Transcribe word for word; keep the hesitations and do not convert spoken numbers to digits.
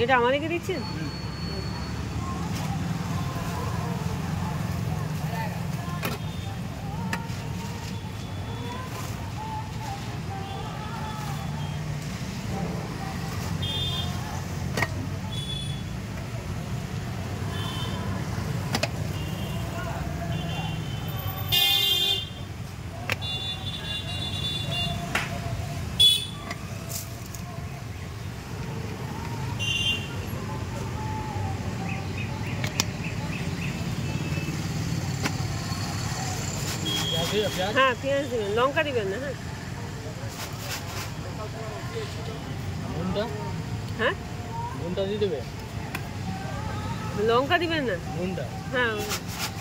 এটা আমাদেরকে দিচ্ছেন? হ্যাঁ পেঁয়াজ দিবেন, লঙ্কা দিবেন না। হ্যাঁ হ্যাঁ নুনটা দিয়ে দেবে, লঙ্কা দিবেন না। নুনটা হ্যাঁ